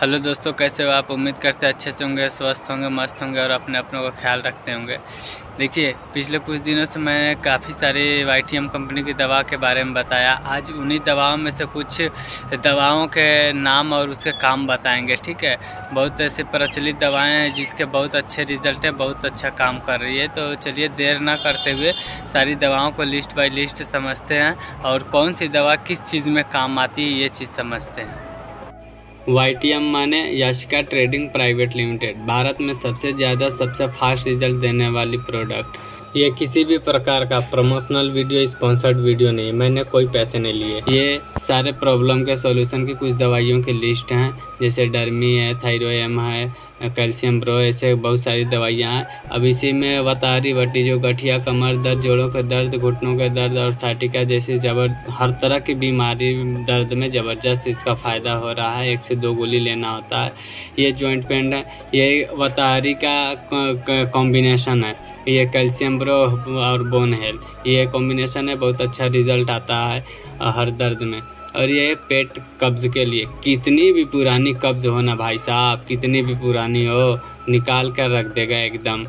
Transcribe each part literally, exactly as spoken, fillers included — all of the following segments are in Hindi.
हेलो दोस्तों, कैसे हो आप। उम्मीद करते हैं अच्छे से होंगे, स्वस्थ होंगे, मस्त होंगे और अपने अपनों का ख्याल रखते होंगे। देखिए, पिछले कुछ दिनों से मैंने काफ़ी सारी वाई टी एम कंपनी की दवा के बारे में बताया। आज उन्हीं दवाओं में से कुछ दवाओं के नाम और उसके काम बताएंगे। ठीक है, बहुत ऐसी प्रचलित दवाएं हैं जिसके बहुत अच्छे रिजल्ट है, बहुत अच्छा काम कर रही है। तो चलिए देर ना करते हुए सारी दवाओं को लिस्ट बाय लिस्ट समझते हैं और कौन सी दवा किस चीज़ में काम आती है ये चीज़ समझते हैं। वाई टी एम माने Yashika trading private limited, Bharat में सबसे ज़्यादा सबसे फास्ट रिजल्ट देने वाली प्रोडक्ट। ये किसी भी प्रकार का प्रमोशनल वीडियो, स्पॉन्सर्ड वीडियो नहीं, मैंने कोई पैसे नहीं लिए। ये सारे प्रॉब्लम के सॉल्यूशन की कुछ दवाइयों की लिस्ट हैं, जैसे डर्मी है, थायरोएम है, कैल्शियम ब्रो, ऐसे बहुत सारी दवाइयाँ हैं। अब इसी में बतारी बट्टी जो गठिया, कमर दर्द, जोड़ों के दर्द, घुटनों के दर्द और साइटिका जैसी जबर हर तरह की बीमारी दर्द में ज़बरदस्त इसका फ़ायदा हो रहा है। एक से दो गोली लेना होता है। ये जॉइंट पेन है, ये बतारी का कॉम्बिनेशन है। ये कैल्शियम ब्रो और बोन हेल्थ, ये कॉम्बिनेशन है, बहुत अच्छा रिजल्ट आता है हर दर्द में। और ये पेट कब्ज़ के लिए, कितनी भी पुरानी कब्ज़ हो ना भाई साहब, कितनी भी पुरानी हो, निकाल कर रख देगा एकदम।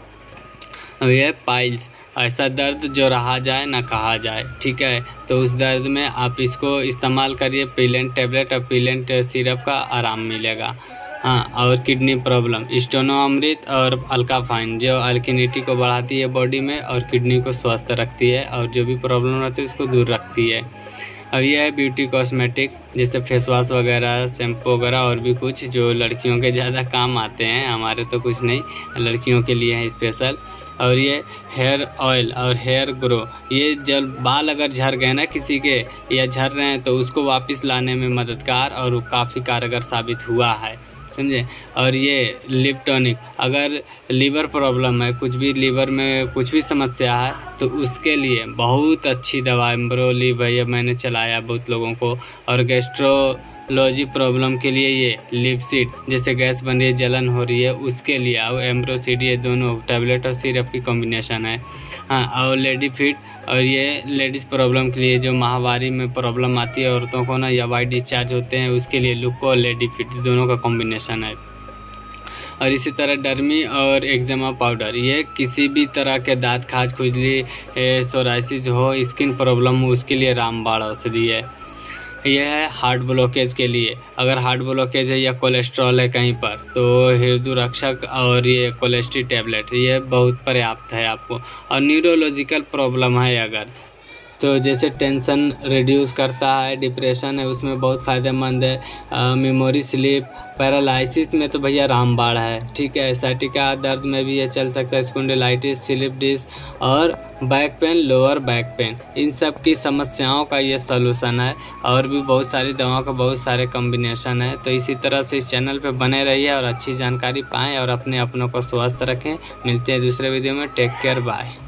और ये पाइल्स, ऐसा दर्द जो रहा जाए ना कहा जाए, ठीक है, तो उस दर्द में आप इसको इस्तेमाल करिए। पीलेंट टैबलेट और पीलेंट सिरप का आराम मिलेगा। हाँ, और किडनी प्रॉब्लम, स्टोनो अमृत और अल्काफाइन जो अल्किनिटी को बढ़ाती है बॉडी में और किडनी को स्वस्थ रखती है और जो भी प्रॉब्लम रहती है उसको दूर रखती है। अब यह है ब्यूटी कॉस्मेटिक, जैसे फेस वॉश वगैरह, शैम्पू वगैरह और भी कुछ जो लड़कियों के ज़्यादा काम आते हैं, हमारे तो कुछ नहीं, लड़कियों के लिए है स्पेशल। और ये हेयर ऑयल और हेयर ग्रो, ये जब बाल अगर झड़ गए ना किसी के या झड़ रहे हैं तो उसको वापस लाने में मददगार और वो काफ़ी कारगर साबित हुआ है, समझे। और ये लिप टॉनिक, अगर लीवर प्रॉब्लम है, कुछ भी लीवर में कुछ भी समस्या है तो उसके लिए बहुत अच्छी दवा है। एम्ब्रोलिव है, ये मैंने चलाया बहुत लोगों को। और गैस्ट्रोलॉजी प्रॉब्लम के लिए ये लिपसीड, जैसे गैस बन रही है, जलन हो रही है, उसके लिए। और एम्ब्रोसीड, ये दोनों टैबलेट और सिरप की कॉम्बिनेशन है। हाँ, और लेडी फिट, और ये लेडीज़ प्रॉब्लम के लिए, जो माहवारी में प्रॉब्लम आती है औरतों को ना, या वाइट डिस्चार्ज होते हैं, उसके लिए लुको और लेडी फिट दोनों का कॉम्बिनेशन है। और इसी तरह डर्मी और एक्जिमा पाउडर, ये किसी भी तरह के दांत, खाज, खुजली, सोराइसिस हो, स्किन प्रॉब्लम हो, उसके लिए रामबाण औषधि है। यह है हार्ट ब्लॉकेज के लिए, अगर हार्ट ब्लॉकेज है या कोलेस्ट्रॉल है कहीं पर, तो हृदय रक्षक और ये कोलेस्ट्री टैबलेट, ये बहुत पर्याप्त है आपको। और न्यूरोलॉजिकल प्रॉब्लम है अगर, तो जैसे टेंशन रिड्यूस करता है, डिप्रेशन है, उसमें बहुत फ़ायदेमंद है। मेमोरी स्लिप, पैरालिसिस में तो भैया रामबाण है, ठीक है। साइटिका दर्द में भी ये चल सकता है, स्पॉन्डिलाइटिस, स्लिप डिस्क और back pain, lower back pain, इन सब की समस्याओं का ये सलूशन है। और भी बहुत सारी दवाओं का बहुत सारे कॉम्बिनेशन है। तो इसी तरह से इस चैनल पे बने रहिए और अच्छी जानकारी पाएँ और अपने अपनों को स्वस्थ रखें। मिलते हैं दूसरे वीडियो में। Take care, bye.